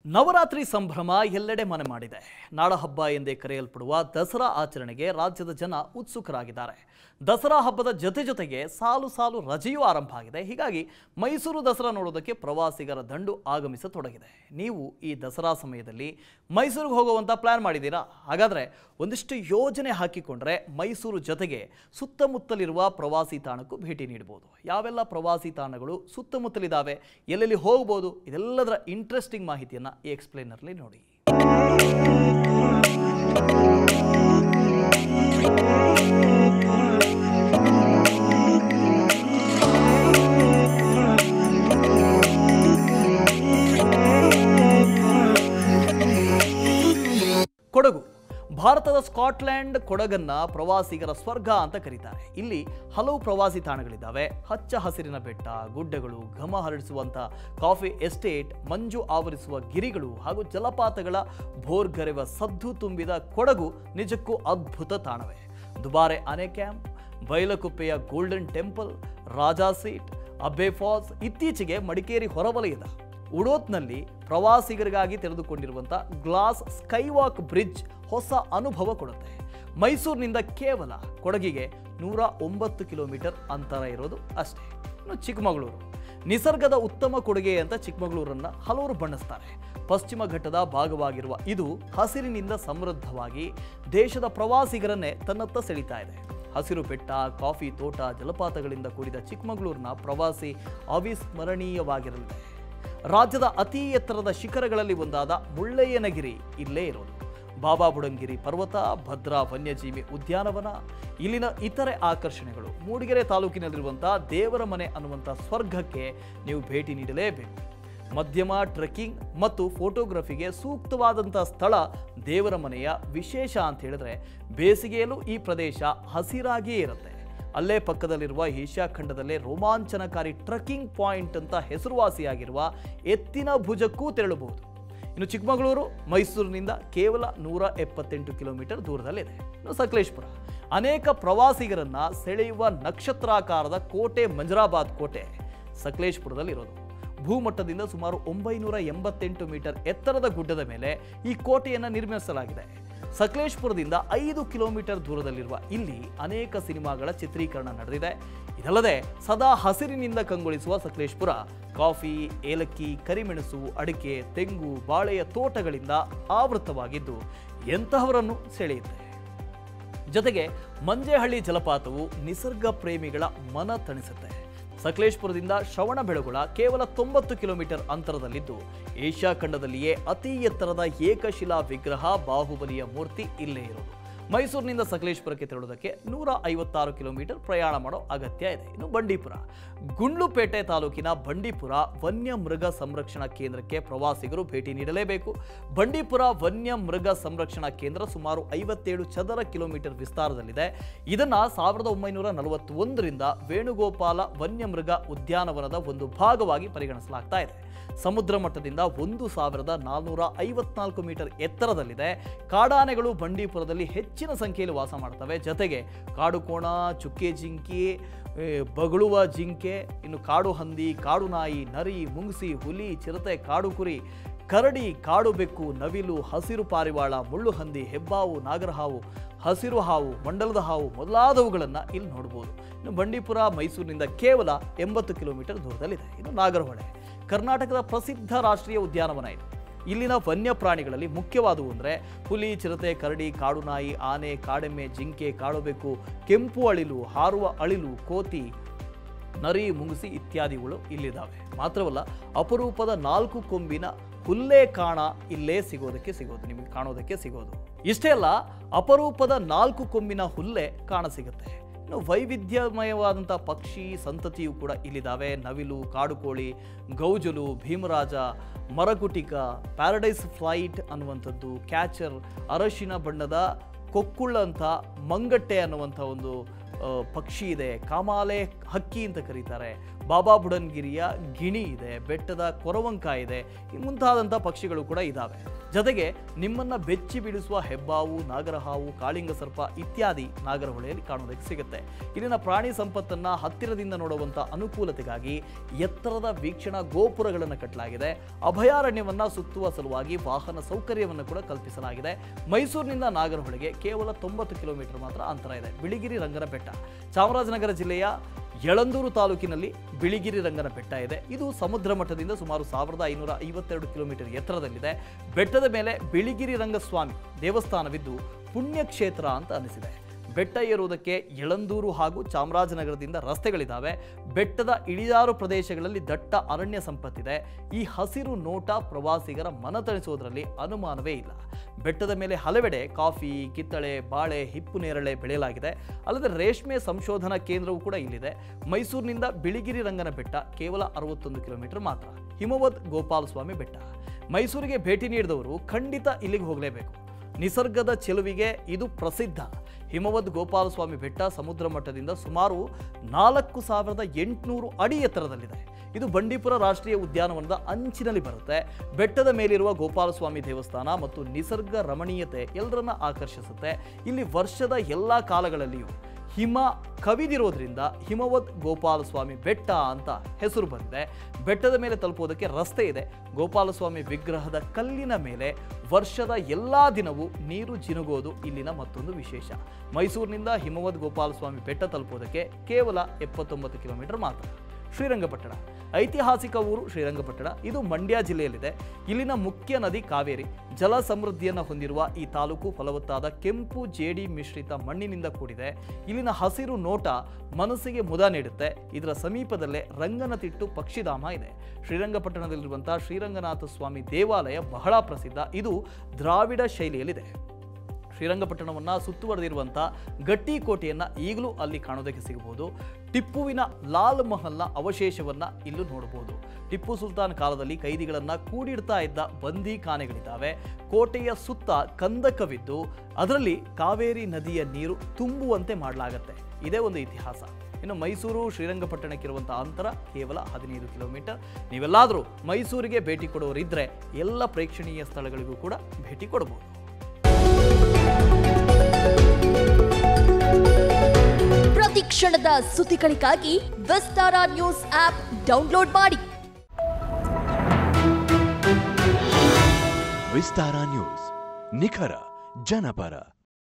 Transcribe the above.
ನವರಾತ್ರಿ ಸಂಭ್ರಮ ಎಲ್ಲೆಡೆ ಮನೆ ಮಾಡಿದೆ. ನಾಡಹಬ್ಬ ಎಂದೇ ಕರೆಯಲ್ಪಡುವ ದಸರಾ ಆಚರಣೆಗೆ ರಾಜ್ಯದ ಜನ ಉತ್ಸುಕರಾಗಿದ್ದಾರೆ. ದಸರಾ ಹಬ್ಬದ ಜೊತೆಗೆ ಸಾಲು ಸಾಲು ರಜೆಯೂ ಆರಂಭ ಆಗಿದೆ. ಹೀಗಾಗಿ ಮೈಸೂರು ದಸರಾ ನೋಡೋದಕ್ಕೆ ಪ್ರವಾಸಿಗರ ದಂಡು ಆಗಮಿಸತೊಡಗಿದೆ. ನೀವು ಈ ದಸರಾ ಸಮಯದಲ್ಲಿ ಮೈಸೂರಿಗೆ ಹೋಗುವಂತ ಪ್ಲಾನ್ ಮಾಡಿದ್ದೀರಾ? ಹಾಗಾದ್ರೆ ಒಂದಿಷ್ಟು ಯೋಜನೆ ಹಾಕಿಕೊಂಡ್ರೆ ಮೈಸೂರು ಜೊತೆಗೆ ಸುತ್ತಮುತ್ತಲಿರುವ ಪ್ರವಾಸಿ ತಾಣಕ್ಕೂ ಭೇಟಿ ನೀಡಬಹುದು. ಯಾವೆಲ್ಲ ಪ್ರವಾಸಿ ತಾಣಗಳು ಸುತ್ತಮುತ್ತಲಿದ್ದಾವೆ, ಎಲ್ಲೆಲ್ಲಿ ಹೋಗಬಹುದು, ಇದೆಲ್ಲದರ ಇಂಟ್ರೆಸ್ಟಿಂಗ್ ಮಾಹಿತಿಯನ್ನು ಈ ಎಕ್ಸ್ಪ್ಲೇನರ್ಲಿ ನೋಡಿ. ಕೊಡಗು ಭಾರತದ ಸ್ಕಾಟ್ಲೆಂಡ್ ಕೊಡಗನ್ನ ಪ್ರವಾಸಿಗರ ಸ್ವರ್ಗ ಅಂತ ಕರೀತಾರೆ. ಇಲ್ಲಿ ಹಲವು ಪ್ರವಾಸಿ ತಾಣಗಳಿದ್ದಾವೆ. ಹಚ್ಚ ಹಸಿರಿನ ಬೆಟ್ಟ, ಗುಡ್ಡಗಳು, ಘಮ ಹರಡಿಸುವಂಥ ಕಾಫಿ ಎಸ್ಟೇಟ್, ಮಂಜು ಆವರಿಸುವ ಗಿರಿಗಳು ಹಾಗೂ ಜಲಪಾತಗಳ ಭೋರ್ಗರೆವ ಸದ್ದು ತುಂಬಿದ ಕೊಡಗು ನಿಜಕ್ಕೂ ಅದ್ಭುತ ತಾಣವೇ. ದುಬಾರೆ ಆನೆ ಕ್ಯಾಂಪ್, ಬೈಲಕುಪ್ಪೆಯ golden temple, Raja seat, Abbey falls, ಇತ್ತೀಚೆಗೆ ಮಡಿಕೇರಿ ಹೊರವಲಯದ ಉಡೋತ್ನಲ್ಲಿ ಪ್ರವಾಸಿಗರಿಗಾಗಿ ತೆರೆದುಕೊಂಡಿರುವಂಥ ಗ್ಲಾಸ್ ಸ್ಕೈವಾಕ್ ಬ್ರಿಡ್ಜ್ ಹೊಸ ಅನುಭವ ಕೊಡುತ್ತೆ. ಮೈಸೂರಿನಿಂದ ಕೇವಲ ಕೊಡಗಿಗೆ 109 ಕಿಲೋಮೀಟರ್ ಅಂತರ ಇರೋದು ಅಷ್ಟೇ. ಇನ್ನು ಚಿಕ್ಕಮಗಳೂರು ನಿಸರ್ಗದ ಉತ್ತಮ ಕೊಡುಗೆ ಅಂತ ಚಿಕ್ಕಮಗಳೂರನ್ನು ಹಲವರು ಬಣ್ಣಿಸ್ತಾರೆ. ಪಶ್ಚಿಮ ಘಟ್ಟದ ಭಾಗವಾಗಿರುವ ಇದು ಹಸಿರಿನಿಂದ ಸಮೃದ್ಧವಾಗಿ ದೇಶದ ಪ್ರವಾಸಿಗರನ್ನೇ ತನ್ನತ್ತ ಸೆಳೀತಾ ಇದೆ. ಹಸಿರು ಬೆಟ್ಟ, ಕಾಫಿ ತೋಟ, ಜಲಪಾತಗಳಿಂದ ಕೂಡಿದ ಚಿಕ್ಕಮಗಳೂರಿನ ಪ್ರವಾಸಿ ಅವಿಸ್ಮರಣೀಯವಾಗಿರಲಿದೆ. ರಾಜ್ಯದ ಅತಿ ಎತ್ತರದ ಶಿಖರಗಳಲ್ಲಿ ಒಂದಾದ ಮುಳ್ಳಯ್ಯನಗಿರಿ ಇಲ್ಲೇ ಇರೋದು. ಬಾಬಾ ಬುಡನ್ಗಿರಿ ಪರ್ವತ, ಭದ್ರಾ ವನ್ಯಜೀವಿ ಉದ್ಯಾನವನ, ಇಲ್ಲಿನ ಇತರೆ ಆಕರ್ಷಣೆಗಳು. ಮೂಡಿಗೆರೆ ತಾಲೂಕಿನಲ್ಲಿರುವಂಥ ದೇವರ ಮನೆ ಅನ್ನುವಂಥ ಸ್ವರ್ಗಕ್ಕೆ ನೀವು ಭೇಟಿ ನೀಡಲೇಬೇಕು. ಮಧ್ಯಮ ಟ್ರೆಕ್ಕಿಂಗ್ ಮತ್ತು ಫೋಟೋಗ್ರಫಿಗೆ ಸೂಕ್ತವಾದಂಥ ಸ್ಥಳ ದೇವರ ಮನೆಯ ವಿಶೇಷ ಅಂತ ಹೇಳಿದ್ರೆ ಬೇಸಿಗೆಯಲ್ಲೂ ಈ ಪ್ರದೇಶ ಹಸಿರಾಗಿಯೇ ಇರುತ್ತೆ. ಅಲ್ಲೇ ಪಕ್ಕದಲ್ಲಿರುವ ಏಷ್ಯಾ ಖಂಡದಲ್ಲೇ ರೋಮಾಂಚನಕಾರಿ ಟ್ರೆಕ್ಕಿಂಗ್ ಪಾಯಿಂಟ್ ಅಂತ ಹೆಸರುವಾಸಿಯಾಗಿರುವ ಎತ್ತಿನ ಭುಜಕ್ಕೂ ತೆರಳಬಹುದು. ಇನ್ನು ಚಿಕ್ಕಮಗಳೂರು ಮೈಸೂರಿನಿಂದ ಕೇವಲ 178 ಕಿಲೋಮೀಟರ್ ದೂರದಲ್ಲಿದೆ. ಇನ್ನು ಸಕಲೇಶಪುರ ಅನೇಕ ಪ್ರವಾಸಿಗರನ್ನ ಸೆಳೆಯುವ ನಕ್ಷತ್ರಾಕಾರದ ಕೋಟೆ ಮಂಜರಾಬಾದ್ ಕೋಟೆ ಸಕಲೇಶಪುರದಲ್ಲಿರೋದು. ಭೂಮಟ್ಟದಿಂದ ಸುಮಾರು 988 ಮೀಟರ್ ಎತ್ತರದ ಗುಡ್ಡದ ಮೇಲೆ ಈ ಕೋಟೆಯನ್ನು ನಿರ್ಮಿಸಲಾಗಿದೆ. ಸಕಲೇಶಪುರದಿಂದ 5 ಕಿಲೋಮೀಟರ್ ದೂರದಲ್ಲಿರುವ ಇಲ್ಲಿ ಅನೇಕ ಸಿನಿಮಾಗಳ ಚಿತ್ರೀಕರಣ ನಡೆದಿದೆ. ಇದಲ್ಲದೆ ಸದಾ ಹಸಿರಿನಿಂದ ಕಂಗೊಳಿಸುವ ಸಕಲೇಶಪುರ ಕಾಫಿ, ಏಲಕ್ಕಿ, ಕರಿಮೆಣಸು, ಅಡಿಕೆ, ತೆಂಗು, ಬಾಳೆಯ ತೋಟಗಳಿಂದ ಆವೃತವಾಗಿದ್ದು ಎಂತಹವರನ್ನು ಸೆಳೆಯುತ್ತೆ. ಜೊತೆಗೆ ಮಂಜೇಹಳ್ಳಿ ಜಲಪಾತವು ನಿಸರ್ಗ ಪ್ರೇಮಿಗಳ ಮನ ತಣಿಸುತ್ತೆ. ಸಕಲೇಶಪುರದಿಂದ ಶ್ರವಣಬೆಳಗೊಳ ಕೇವಲ 90 ಕಿಲೋಮೀಟರ್ ಅಂತರದಲ್ಲಿದ್ದು ಏಷ್ಯಾ ಖಂಡದಲ್ಲಿಯೇ ಅತಿ ಎತ್ತರದ ಏಕಶಿಲಾ ವಿಗ್ರಹ ಬಾಹುಬಲಿಯ ಮೂರ್ತಿ ಇಲ್ಲೇ ಇರೋದು. ಮೈಸೂರಿನಿಂದ ಸಕಲೇಶಪುರಕ್ಕೆ ತೆರಳುವುದಕ್ಕೆ 156 ಕಿಲೋಮೀಟರ್ ಪ್ರಯಾಣ ಮಾಡೋ ಅಗತ್ಯ ಇದೆ. ಇನ್ನು ಬಂಡೀಪುರ ಗುಂಡ್ಲುಪೇಟೆ ತಾಲೂಕಿನ ಬಂಡೀಪುರ ವನ್ಯ ಮೃಗ ಸಂರಕ್ಷಣಾ ಕೇಂದ್ರಕ್ಕೆ ಪ್ರವಾಸಿಗರು ಭೇಟಿ ನೀಡಲೇಬೇಕು. ಬಂಡೀಪುರ ವನ್ಯ ಮೃಗ ಸಂರಕ್ಷಣಾ ಕೇಂದ್ರ ಸುಮಾರು 57 ಚದರ ಕಿಲೋಮೀಟರ್ ವಿಸ್ತಾರದಲ್ಲಿದೆ. ಇದನ್ನು 1941ರಿಂದ ವೇಣುಗೋಪಾಲ ವನ್ಯಮೃಗ ಉದ್ಯಾನವನದ ಒಂದು ಭಾಗವಾಗಿ ಪರಿಗಣಿಸಲಾಗ್ತಾ ಇದೆ. ಸಮುದ್ರ ಮಟ್ಟದಿಂದ 1454 ಮೀಟರ್ ಎತ್ತರದಲ್ಲಿದೆ. ಕಾಡಾನೆಗಳು ಬಂಡೀಪುರದಲ್ಲಿ ಹೆಚ್ಚಿನ ಸಂಖ್ಯೆಯಲ್ಲಿ ವಾಸ ಮಾಡ್ತವೆ. ಜೊತೆಗೆ ಕಾಡು ಕೋಣ, ಚುಕ್ಕೆ ಜಿಂಕೆ, ಬಗಳುವ ಜಿಂಕೆ, ಇನ್ನು ಕಾಡು ಹಂದಿ, ಕಾಡು ನಾಯಿ, ನರಿ, ಮುಂಗುಸಿ, ಹುಲಿ, ಚಿರತೆ, ಕಾಡು ಕುರಿ, ಕರಡಿ, ಕಾಡು ಬೆಕ್ಕು, ನವಿಲು, ಹಸಿರು ಪಾರಿವಾಳ, ಮುಳ್ಳು ಹಂದಿ, ಹೆಬ್ಬಾವು, ನಾಗರಹಾವು, ಹಸಿರು ಹಾವು, ಮಂಡಲದ ಹಾವು ಮೊದಲಾದವುಗಳನ್ನು ಇಲ್ಲಿ ನೋಡ್ಬೋದು. ಇನ್ನು ಬಂಡೀಪುರ ಮೈಸೂರಿನಿಂದ ಕೇವಲ 80 ಕಿಲೋಮೀಟರ್ ದೂರದಲ್ಲಿದೆ. ಇನ್ನು ನಾಗರಹೊಳೆ ಕರ್ನಾಟಕದ ಪ್ರಸಿದ್ಧ ರಾಷ್ಟ್ರೀಯ ಉದ್ಯಾನವನ ಇದು. ಇಲ್ಲಿನ ವನ್ಯ ಪ್ರಾಣಿಗಳಲ್ಲಿ ಮುಖ್ಯವಾದವು ಅಂದರೆ ಹುಲಿ, ಚಿರತೆ, ಕರಡಿ, ಕಾಡು ನಾಯಿ, ಆನೆ, ಕಾಡೆಮ್ಮೆ, ಜಿಂಕೆ, ಕಾಡುಬೆಕ್ಕು, ಕೆಂಪು ಅಳಿಲು, ಹಾರುವ ಅಳಿಲು, ಕೋತಿ, ನರಿ, ಮುಂಗುಸಿ ಇತ್ಯಾದಿಗಳು ಇಲ್ಲಿದ್ದಾವೆ. ಮಾತ್ರವಲ್ಲ ಅಪರೂಪದ 4 ಕೊಂಬಿನ ಹುಲ್ಲೆ ಕಾಣ ಇಲ್ಲೇ ನಿಮಗೆ ಕಾಣೋದಕ್ಕೆ ಸಿಗೋದು. ಇಷ್ಟೇ ಅಲ್ಲ, ಅಪರೂಪದ 4 ಕೊಂಬಿನ ಹುಲ್ಲೆ ಕಾಣಸಿಗುತ್ತೆ. ಇನ್ನು ವೈವಿಧ್ಯಮಯವಾದಂಥ ಪಕ್ಷಿ ಸಂತತಿಯು ಕೂಡ ಇಲ್ಲಿದ್ದಾವೆ. ನವಿಲು, ಕಾಡುಕೋಳಿ, ಗೌಜಲು, ಭೀಮರಾಜ, ಮರಗುಟಿಕ, ಪ್ಯಾರಡೈಸ್ ಫ್ಲೈಟ್ ಅನ್ನುವಂಥದ್ದು, ಕ್ಯಾಚರ್, ಅರಶಿನ ಬಣ್ಣದ ಕೊಕ್ಕುಳ್ಳಂಥ ಮಂಗಟ್ಟೆ ಅನ್ನುವಂಥ ಒಂದು ಪಕ್ಷಿ ಇದೆ. ಕಾಮಾಲೆ ಹಕ್ಕಿ ಅಂತ ಕರೀತಾರೆ. ಬಾಬಾ ಬುಡನ್ಗಿರಿಯ ಗಿಣಿ ಇದೆ, ಬೆಟ್ಟದ ಕೊರವಂಕ ಇದೆ, ಮುಂತಾದಂಥ ಪಕ್ಷಿಗಳು ಕೂಡ ಇದ್ದಾವೆ. ಜೊತೆಗೆ ನಿಮ್ಮನ್ನ ಬೆಚ್ಚಿ ಬೀಳಿಸುವ ಹೆಬ್ಬಾವು, ನಾಗರಹಾವು, ಕಾಳಿಂಗ ಸರ್ಪ ಇತ್ಯಾದಿ ನಾಗರಹೊಳೆಯಲ್ಲಿ ಕಾಣೋದಕ್ಕೆ ಸಿಗುತ್ತೆ. ಇಲ್ಲಿನ ಪ್ರಾಣಿ ಸಂಪತ್ತನ್ನ ಹತ್ತಿರದಿಂದ ನೋಡುವಂಥ ಅನುಕೂಲತೆಗಾಗಿ ಎತ್ತರದ ವೀಕ್ಷಣಾ ಗೋಪುರಗಳನ್ನು ಕಟ್ಟಲಾಗಿದೆ. ಅಭಯಾರಣ್ಯವನ್ನ ಸುತ್ತುವ ಸಲುವಾಗಿ ವಾಹನ ಸೌಕರ್ಯವನ್ನು ಕೂಡ ಕಲ್ಪಿಸಲಾಗಿದೆ. ಮೈಸೂರಿನಿಂದ ನಾಗರಹೊಳೆಗೆ ಕೇವಲ 90 ಕಿಲೋಮೀಟರ್ ಮಾತ್ರ ಅಂತರ ಇದೆ. ಬಿಳಿಗಿರಿ ರಂಗನ ಬೆಟ್ಟ ಚಾಮರಾಜನಗರ ಜಿಲ್ಲೆಯ ಯಳಂದೂರು ತಾಲೂಕಿನಲ್ಲಿ ಬಿಳಿಗಿರಿ ರಂಗನ ಬೆಟ್ಟ ಇದೆ. ಇದು ಸಮುದ್ರ ಮಟ್ಟದಿಂದ ಸುಮಾರು 1552 ಕಿಲೋಮೀಟರ್ ಎತ್ತರದಲ್ಲಿದೆ. ಬೆಟ್ಟದ ಮೇಲೆ ಬಿಳಿಗಿರಿ ರಂಗಸ್ವಾಮಿ ದೇವಸ್ಥಾನವಿದ್ದು ಪುಣ್ಯಕ್ಷೇತ್ರ ಅಂತ ಅನಿಸಿದೆ. ಬೆಟ್ಟ ಏರುವುದಕ್ಕೆ ಯಳಂದೂರು ಹಾಗೂ ಚಾಮರಾಜನಗರದಿಂದ ರಸ್ತೆಗಳಿದ್ದಾವೆ. ಬೆಟ್ಟದ ಇಳಿಜಾರು ಪ್ರದೇಶಗಳಲ್ಲಿ ದಟ್ಟ ಅರಣ್ಯ ಸಂಪತ್ತಿದೆ. ಈ ಹಸಿರು ನೋಟ ಪ್ರವಾಸಿಗರ ಮನತಣಿಸುವುದರಲ್ಲಿ ಅನುಮಾನವೇ ಇಲ್ಲ. ಬೆಟ್ಟದ ಮೇಲೆ ಹಲವೆಡೆ ಕಾಫಿ, ಕಿತ್ತಳೆ, ಬಾಳೆ, ಹಿಪ್ಪು ನೇರಳೆ ಬೆಳೆಯಲಾಗಿದೆ. ಅಲ್ಲದೆ ರೇಷ್ಮೆ ಸಂಶೋಧನಾ ಕೇಂದ್ರವೂ ಕೂಡ ಇಲ್ಲಿದೆ. ಮೈಸೂರಿನಿಂದ ಬಿಳಿಗಿರಿ ರಂಗನ ಬೆಟ್ಟ ಕೇವಲ 61 ಕಿಲೋಮೀಟರ್ ಮಾತ್ರ. ಹಿಮವದ್ ಗೋಪಾಲಸ್ವಾಮಿ ಬೆಟ್ಟ ಮೈಸೂರಿಗೆ ಭೇಟಿ ನೀಡಿದವರು ಖಂಡಿತ ಇಲ್ಲಿಗೆ ಹೋಗಲೇಬೇಕು. ನಿಸರ್ಗದ ಚೆಲುವಿಗೆ ಇದು ಪ್ರಸಿದ್ಧ. ಹಿಮವದ್ ಗೋಪಾಲಸ್ವಾಮಿ ಬೆಟ್ಟ ಸಮುದ್ರ ಮಟ್ಟದಿಂದ ಸುಮಾರು 4800 ಅಡಿ ಎತ್ತರದಲ್ಲಿದೆ. ಇದು ಬಂಡೀಪುರ ರಾಷ್ಟ್ರೀಯ ಉದ್ಯಾನವನದ ಅಂಚಿನಲ್ಲಿ ಬರುತ್ತೆ. ಬೆಟ್ಟದ ಮೇಲಿರುವ ಗೋಪಾಲಸ್ವಾಮಿ ದೇವಸ್ಥಾನ ಮತ್ತು ನಿಸರ್ಗ ರಮಣೀಯತೆ ಎಲ್ಲರನ್ನ ಆಕರ್ಷಿಸುತ್ತೆ. ಇಲ್ಲಿ ವರ್ಷದ ಎಲ್ಲ ಕಾಲಗಳಲ್ಲಿಯೂ ಹಿಮ ಕವಿದಿರೋದ್ರಿಂದ ಹಿಮವದ್ ಗೋಪಾಲಸ್ವಾಮಿ ಬೆಟ್ಟ ಅಂತ ಹೆಸರು ಬಂದಿದೆ. ಬೆಟ್ಟದ ಮೇಲೆ ತಲುಪುವುದಕ್ಕೆ ರಸ್ತೆ ಇದೆ. ಗೋಪಾಲಸ್ವಾಮಿ ವಿಗ್ರಹದ ಕಲ್ಲಿನ ಮೇಲೆ ವರ್ಷದ ಎಲ್ಲ ದಿನವೂ ನೀರು ಜಿನುಗೋದು ಇಲ್ಲಿನ ಮತ್ತೊಂದು ವಿಶೇಷ. ಮೈಸೂರಿನಿಂದ ಹಿಮವದ್ ಗೋಪಾಲಸ್ವಾಮಿ ಬೆಟ್ಟ ತಲುಪುವುದಕ್ಕೆ ಕೇವಲ 79 ಕಿಲೋಮೀಟರ್ ಮಾತ್ರ. ಶ್ರೀರಂಗಪಟ್ಟಣ ಐತಿಹಾಸಿಕ ಊರು ಶ್ರೀರಂಗಪಟ್ಟಣ ಇದು ಮಂಡ್ಯ ಜಿಲ್ಲೆಯಲ್ಲಿದೆ. ಇಲ್ಲಿನ ಮುಖ್ಯ ನದಿ ಕಾವೇರಿ. ಜಲ ಸಮೃದ್ಧಿಯನ್ನು ಹೊಂದಿರುವ ಈ ತಾಲೂಕು ಫಲವತ್ತಾದ ಕೆಂಪು ಜೇಡಿ ಮಿಶ್ರಿತ ಮಣ್ಣಿನಿಂದ ಕೂಡಿದೆ. ಇಲ್ಲಿನ ಹಸಿರು ನೋಟ ಮನಸ್ಸಿಗೆ ಮುದ ನೀಡುತ್ತೆ. ಇದರ ಸಮೀಪದಲ್ಲೇ ರಂಗನತಿಟ್ಟು ಪಕ್ಷಿಧಾಮ ಇದೆ. ಶ್ರೀರಂಗಪಟ್ಟಣದಲ್ಲಿರುವಂತಹ ಶ್ರೀರಂಗನಾಥ ಸ್ವಾಮಿ ದೇವಾಲಯ ಬಹಳ ಪ್ರಸಿದ್ಧ. ಇದು ದ್ರಾವಿಡ ಶೈಲಿಯಲ್ಲಿದೆ. ಶ್ರೀರಂಗಪಟ್ಟಣವನ್ನು ಸುತ್ತುವರೆದಿರುವಂಥ ಗಟ್ಟಿ ಕೋಟೆಯನ್ನು ಈಗಲೂ ಅಲ್ಲಿ ಕಾಣೋದಕ್ಕೆ ಸಿಗಬಹುದು. ಟಿಪ್ಪುವಿನ ಲಾಲ್ ಮಹಲ್ನ ಅವಶೇಷವನ್ನು ಇಲ್ಲೂ ನೋಡಬಹುದು. ಟಿಪ್ಪು ಸುಲ್ತಾನ್ ಕಾಲದಲ್ಲಿ ಕೈದಿಗಳನ್ನು ಕೂಡಿಡ್ತಾ ಇದ್ದ ಬಂದಿಖಾನೆಗಳಿದ್ದಾವೆ. ಕೋಟೆಯ ಸುತ್ತ ಕಂದಕವಿದ್ದು ಅದರಲ್ಲಿ ಕಾವೇರಿ ನದಿಯ ನೀರು ತುಂಬುವಂತೆ ಮಾಡಲಾಗತ್ತೆ. ಇದೇ ಒಂದು ಇತಿಹಾಸ. ಇನ್ನು ಮೈಸೂರು ಶ್ರೀರಂಗಪಟ್ಟಣಕ್ಕಿರುವಂಥ ಅಂತರ ಕೇವಲ 15 ಕಿಲೋಮೀಟರ್. ನೀವೆಲ್ಲಾದರೂ ಮೈಸೂರಿಗೆ ಭೇಟಿ ಕೊಡೋರಿದ್ದರೆ ಎಲ್ಲ ಪ್ರೇಕ್ಷಣೀಯ ಸ್ಥಳಗಳಿಗೂ ಕೂಡ ಭೇಟಿ ಕೊಡಬಹುದು. ಪ್ರತಿ ಕ್ಷಣದ ಸುದ್ದಿಗಳಿಗಾಗಿ ವಿಸ್ತಾರ ನ್ಯೂಸ್ ಆಪ್ ಡೌನ್ಲೋಡ್ ಮಾಡಿ. ವಿಸ್ತಾರ ನ್ಯೂಸ್, ನಿಖರ ಜನಪರ.